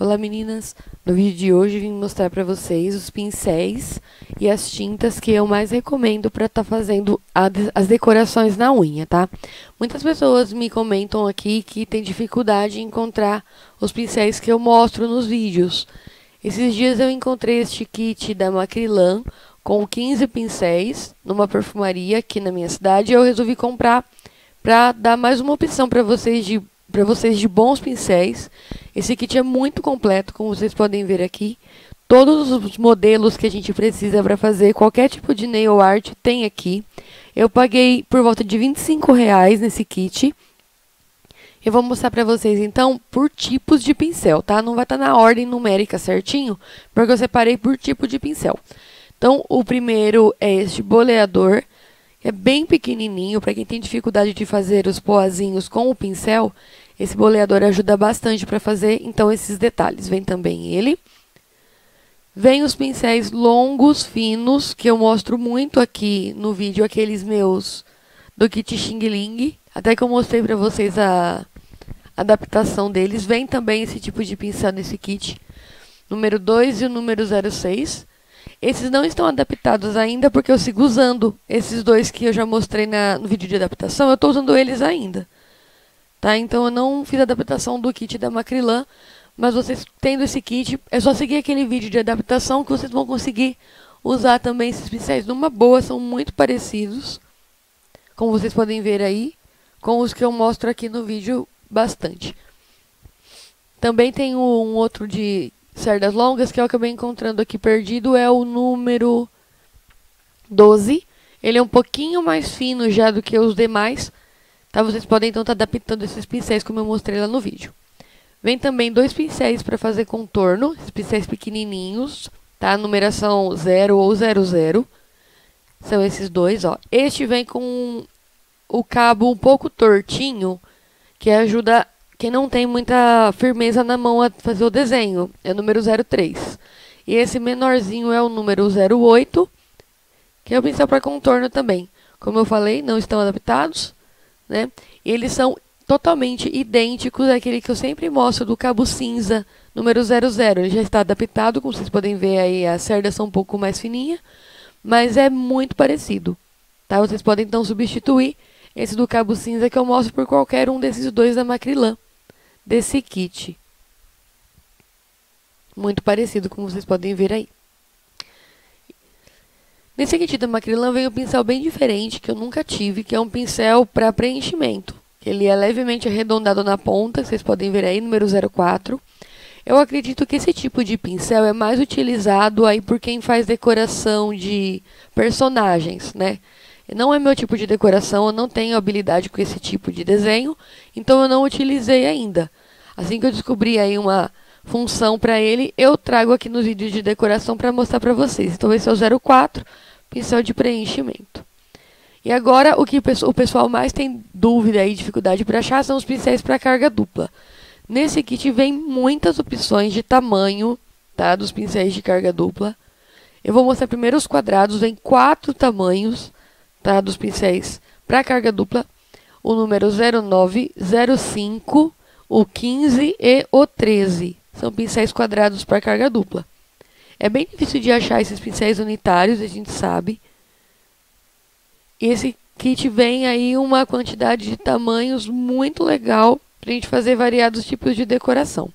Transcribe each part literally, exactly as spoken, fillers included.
Olá meninas, no vídeo de hoje vim mostrar para vocês os pincéis e as tintas que eu mais recomendo para estar tá fazendo a, as decorações na unha, tá? Muitas pessoas me comentam aqui que tem dificuldade em encontrar os pincéis que eu mostro nos vídeos. Esses dias eu encontrei este kit da Macrylan com quinze pincéis numa perfumaria aqui na minha cidade e eu resolvi comprar para dar mais uma opção para vocês de para vocês de bons pincéis. Esse kit é muito completo, como vocês podem ver aqui. Todos os modelos que a gente precisa para fazer qualquer tipo de nail art tem aqui. Eu paguei por volta de vinte e cinco reais nesse kit. Eu vou mostrar para vocês, então, por tipos de pincel, tá? Não vai estar na ordem numérica certinho, porque eu separei por tipo de pincel. Então, o primeiro é este boleador. É bem pequenininho, para quem tem dificuldade de fazer os poazinhos com o pincel, esse boleador ajuda bastante para fazer, então, esses detalhes. Vem também ele. Vem os pincéis longos, finos, que eu mostro muito aqui no vídeo, aqueles meus do kit Xing Ling. Até que eu mostrei para vocês a adaptação deles. Vem também esse tipo de pincel nesse kit. Número dois e o número zero seis. Esses não estão adaptados ainda, porque eu sigo usando esses dois que eu já mostrei na, no vídeo de adaptação. Eu estou usando eles ainda, tá? Então eu não fiz a adaptação do kit da Macrylan, mas vocês tendo esse kit, é só seguir aquele vídeo de adaptação que vocês vão conseguir usar também esses pincéis numa boa. São muito parecidos, como vocês podem ver aí, com os que eu mostro aqui no vídeo bastante. Também tem um outro de cerdas longas que eu acabei encontrando aqui perdido, é o número doze. Ele é um pouquinho mais fino já do que os demais, tá? Vocês podem então estar adaptando esses pincéis como eu mostrei lá no vídeo. Vem também dois pincéis para fazer contorno, esses pincéis pequenininhos, tá? Numeração zero ou zero zero. São esses dois, ó. Este vem com o cabo um pouco tortinho, que ajuda quem não tem muita firmeza na mão a fazer o desenho. É o número zero três. E esse menorzinho é o número zero oito, que é o pincel para contorno também. Como eu falei, não estão adaptados, né? E eles são totalmente idênticos àquele que eu sempre mostro do cabo cinza, número zero zero. Ele já está adaptado, como vocês podem ver aí, as cerdas são um pouco mais fininhas, mas é muito parecido, tá? Vocês podem então substituir esse do cabo cinza que eu mostro por qualquer um desses dois da Macrylan, desse kit. Muito parecido, como vocês podem ver aí. Nesse kit da Macrylan vem um pincel bem diferente, que eu nunca tive, que é um pincel para preenchimento. Ele é levemente arredondado na ponta, vocês podem ver aí, número zero quatro. Eu acredito que esse tipo de pincel é mais utilizado aí por quem faz decoração de personagens, né? Não é meu tipo de decoração, eu não tenho habilidade com esse tipo de desenho, então eu não utilizei ainda. Assim que eu descobri aí uma função para ele, eu trago aqui nos vídeos de decoração para mostrar para vocês. Então esse é o zero quatro, pincel de preenchimento. E agora o que o pessoal mais tem dúvida e dificuldade para achar são os pincéis para carga dupla. Nesse kit vem muitas opções de tamanho, tá, dos pincéis de carga dupla. Eu vou mostrar primeiro os quadrados, vem quatro tamanhos, tá, dos pincéis para carga dupla, o número zero nove, zero cinco, o quinze e o treze. São pincéis quadrados para carga dupla. É bem difícil de achar esses pincéis unitários, a gente sabe. E esse kit vem aí uma quantidade de tamanhos muito legal para a gente fazer variados tipos de decoração.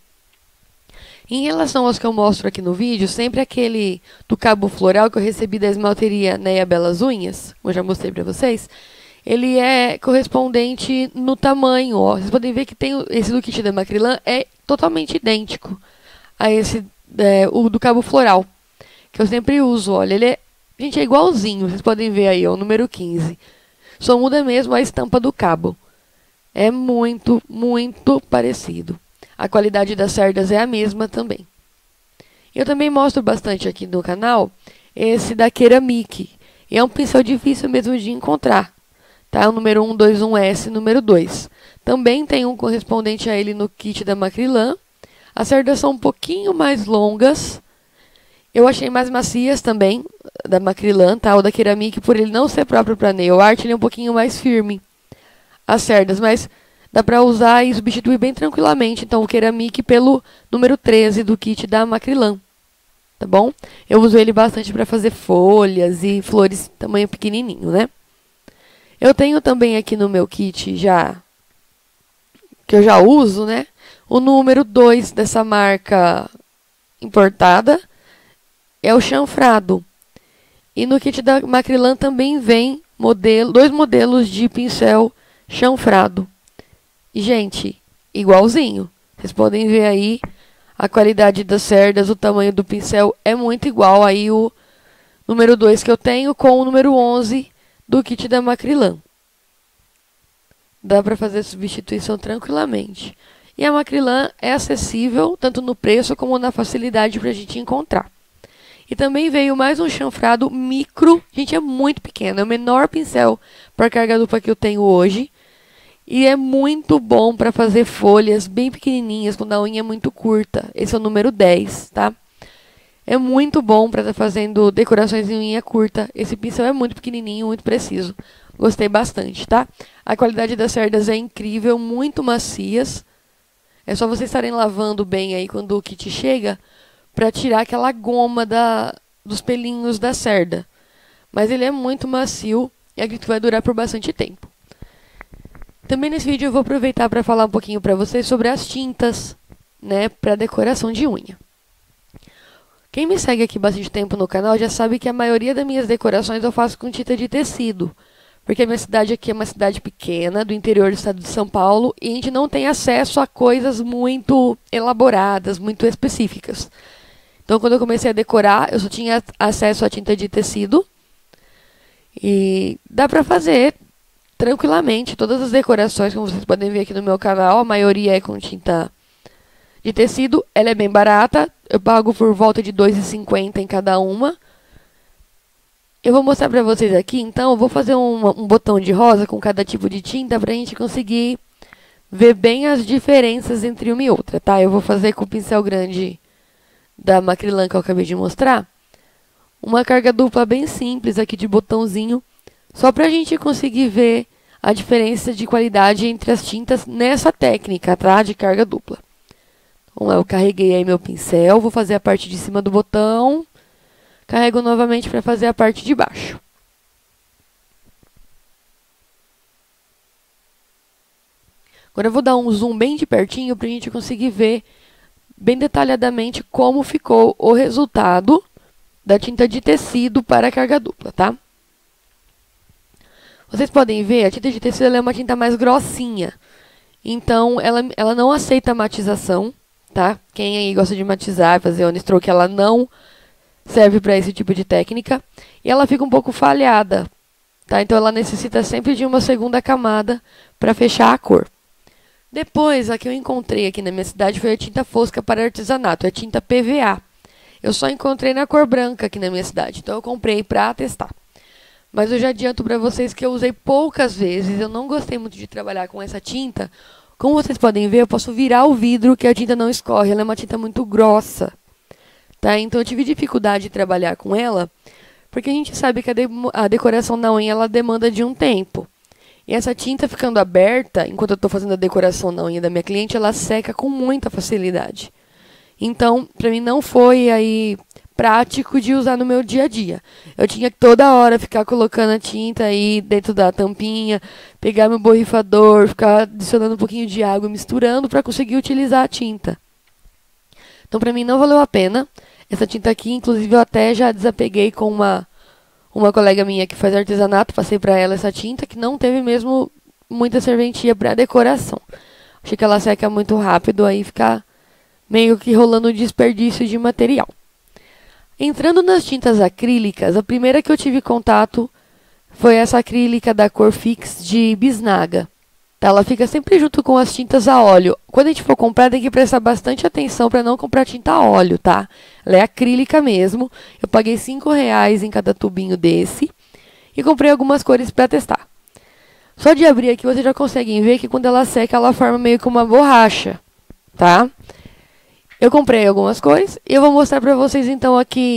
Em relação aos que eu mostro aqui no vídeo, sempre aquele do cabo floral que eu recebi da esmalteria Neia Belas Unhas, como eu já mostrei para vocês, ele é correspondente no tamanho, ó. Vocês podem ver que tem esse do kit da Macrylan é totalmente idêntico a esse é, o do cabo floral, que eu sempre uso, olha, ele é, gente, é igualzinho, vocês podem ver aí, ó, o número quinze. Só muda mesmo a estampa do cabo. É muito, muito parecido. A qualidade das cerdas é a mesma também. Eu também mostro bastante aqui no canal esse da Ceramic. E é um pincel difícil mesmo de encontrar, tá? O número um dois um S, número dois. Também tem um correspondente a ele no kit da Macrylan. As cerdas são um pouquinho mais longas. Eu achei mais macias também, da Macrylan, tá? O da Ceramic, por ele não ser próprio para nail art, ele é um pouquinho mais firme, as cerdas, mas dá pra usar e substituir bem tranquilamente, então, o Ceramic pelo número treze do kit da Macrylan, tá bom? Eu uso ele bastante pra fazer folhas e flores tamanho pequenininho, né? Eu tenho também aqui no meu kit já, que eu já uso, né? O número dois dessa marca importada é o chanfrado. E no kit da Macrylan também vem modelo, dois modelos de pincel chanfrado. E, gente, igualzinho. Vocês podem ver aí a qualidade das cerdas, o tamanho do pincel é muito igual aí o número dois que eu tenho com o número onze do kit da Macrylan. Dá para fazer substituição tranquilamente. E a Macrylan é acessível tanto no preço como na facilidade para a gente encontrar. E também veio mais um chanfrado micro. Gente, é muito pequeno. É o menor pincel para carga dupla que eu tenho hoje. E é muito bom para fazer folhas bem pequenininhas, quando a unha é muito curta. Esse é o número dez, tá? É muito bom para estar tá fazendo decorações em unha curta. Esse pincel é muito pequenininho, muito preciso. Gostei bastante, tá? A qualidade das cerdas é incrível, muito macias. É só vocês estarem lavando bem aí quando o kit chega, para tirar aquela goma da, dos pelinhos da cerda. Mas ele é muito macio e acredito que vai durar por bastante tempo. Também nesse vídeo eu vou aproveitar para falar um pouquinho para vocês sobre as tintas, né, para decoração de unha. Quem me segue aqui bastante tempo no canal já sabe que a maioria das minhas decorações eu faço com tinta de tecido. Porque a minha cidade aqui é uma cidade pequena, do interior do estado de São Paulo, e a gente não tem acesso a coisas muito elaboradas, muito específicas. Então, quando eu comecei a decorar, eu só tinha acesso à tinta de tecido. E dá pra fazer tranquilamente todas as decorações, como vocês podem ver aqui no meu canal. A maioria é com tinta de tecido. Ela é bem barata. Eu pago por volta de dois reais e cinquenta centavos em cada uma. Eu vou mostrar pra vocês aqui, então. Eu vou fazer um, um botão de rosa com cada tipo de tinta pra gente conseguir ver bem as diferenças entre uma e outra, tá? Eu vou fazer com o pincel grande da Macrylan que eu acabei de mostrar. Uma carga dupla bem simples aqui de botãozinho, só pra gente conseguir ver a diferença de qualidade entre as tintas nessa técnica, tá? De carga dupla. Então, eu carreguei aí meu pincel, vou fazer a parte de cima do botão, carrego novamente para fazer a parte de baixo. Agora eu vou dar um zoom bem de pertinho pra gente conseguir ver bem detalhadamente como ficou o resultado da tinta de tecido para a carga dupla, tá? Vocês podem ver, a tinta de tecido ela é uma tinta mais grossinha. Então, ela, ela não aceita matização, tá? Quem aí gosta de matizar, fazer on stroke, ela não serve para esse tipo de técnica. E ela fica um pouco falhada, tá? Então, ela necessita sempre de uma segunda camada para fechar a cor. Depois, a que eu encontrei aqui na minha cidade foi a tinta fosca para artesanato, é a tinta P V A. Eu só encontrei na cor branca aqui na minha cidade, então eu comprei para testar. Mas eu já adianto para vocês que eu usei poucas vezes, eu não gostei muito de trabalhar com essa tinta. Como vocês podem ver, eu posso virar o vidro que a tinta não escorre, ela é uma tinta muito grossa. Tá? Então eu tive dificuldade de trabalhar com ela, porque a gente sabe que a, de a decoração na unha ela demanda de um tempo. E essa tinta ficando aberta, enquanto eu estou fazendo a decoração na unha da minha cliente, ela seca com muita facilidade. Então, para mim não foi aí prático de usar no meu dia a dia. Eu tinha que toda hora ficar colocando a tinta aí dentro da tampinha, pegar meu borrifador, ficar adicionando um pouquinho de água, misturando para conseguir utilizar a tinta. Então, para mim não valeu a pena. Essa tinta aqui, inclusive, eu até já desapeguei com uma... Uma colega minha que faz artesanato, passei para ela essa tinta que não teve mesmo muita serventia para decoração. Achei que ela seca muito rápido, aí fica meio que rolando desperdício de material. Entrando nas tintas acrílicas, a primeira que eu tive contato foi essa acrílica da cor Fix de bisnaga. Tá? Ela fica sempre junto com as tintas a óleo. Quando a gente for comprar, tem que prestar bastante atenção para não comprar tinta a óleo, tá? Ela é acrílica mesmo. Eu paguei cinco reais em cada tubinho desse. E comprei algumas cores para testar. Só de abrir aqui, vocês já conseguem ver que quando ela seca, ela forma meio que uma borracha, tá? Eu comprei algumas cores e eu vou mostrar para vocês, então, aqui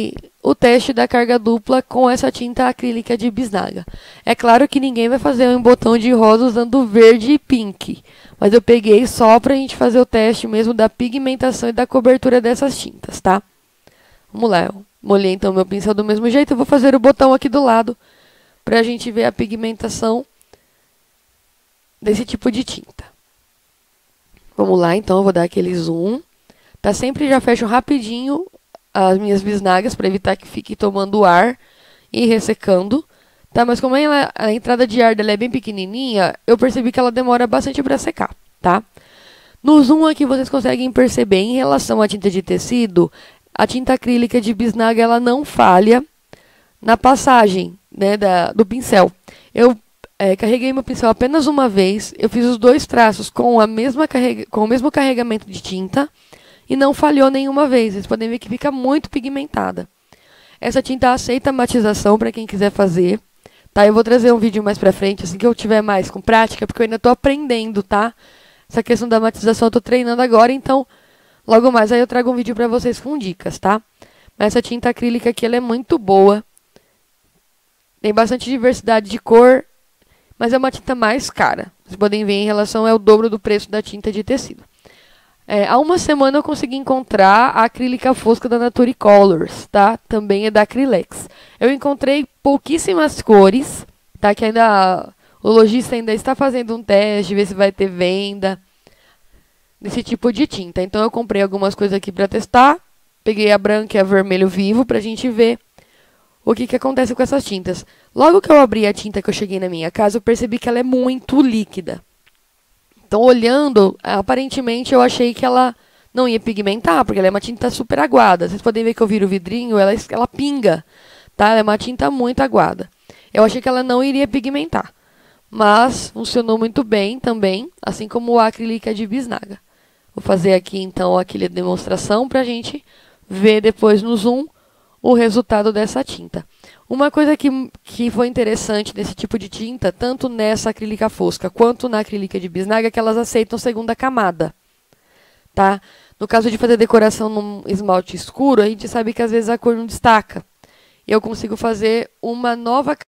o teste da carga dupla com essa tinta acrílica de bisnaga. É claro que ninguém vai fazer um botão de rosa usando verde e pink, mas eu peguei só pra gente fazer o teste mesmo da pigmentação e da cobertura dessas tintas, tá? Vamos lá, eu molhei então meu pincel do mesmo jeito, eu vou fazer o botão aqui do lado pra gente ver a pigmentação desse tipo de tinta. Vamos lá, então, eu vou dar aquele zoom. Tá, sempre já fecho rapidinho as minhas bisnagas para evitar que fique tomando ar e ressecando, tá? Mas como ela, a entrada de ar dela é bem pequenininha, eu percebi que ela demora bastante para secar, tá? No zoom aqui vocês conseguem perceber, em relação à tinta de tecido, a tinta acrílica de bisnaga ela não falha na passagem, né, da, do pincel. Eu é, carreguei meu pincel apenas uma vez, eu fiz os dois traços com, a mesma carrega, com o mesmo carregamento de tinta, e não falhou nenhuma vez. Vocês podem ver que fica muito pigmentada. Essa tinta aceita matização para quem quiser fazer, tá? Eu vou trazer um vídeo mais pra frente, assim que eu tiver mais com prática, porque eu ainda tô aprendendo, tá? Essa questão da matização eu tô treinando agora, então logo mais aí eu trago um vídeo pra vocês com dicas, tá? Mas essa tinta acrílica aqui, ela é muito boa. Tem bastante diversidade de cor, mas é uma tinta mais cara. Vocês podem ver em relação ao dobro do preço da tinta de tecido. É, há uma semana eu consegui encontrar a acrílica fosca da Nature Colors, tá? Também é da Acrylex. Eu encontrei pouquíssimas cores, tá? Que ainda o lojista ainda está fazendo um teste, ver se vai ter venda desse tipo de tinta. Então eu comprei algumas coisas aqui para testar. Peguei a branca e a vermelho vivo pra gente ver o que que acontece com essas tintas. Logo que eu abri a tinta que eu cheguei na minha casa, eu percebi que ela é muito líquida. Então, olhando, aparentemente eu achei que ela não ia pigmentar, porque ela é uma tinta super aguada. Vocês podem ver que eu viro o vidrinho, ela, ela pinga, tá? Ela é uma tinta muito aguada. Eu achei que ela não iria pigmentar, mas funcionou muito bem também, assim como a acrílica de bisnaga. Vou fazer aqui, então, aquela demonstração para a gente ver depois no zoom o resultado dessa tinta. Uma coisa que, que foi interessante nesse tipo de tinta, tanto nessa acrílica fosca quanto na acrílica de bisnaga, é que elas aceitam segunda camada, tá? No caso de fazer decoração num esmalte escuro, a gente sabe que às vezes a cor não destaca. E eu consigo fazer uma nova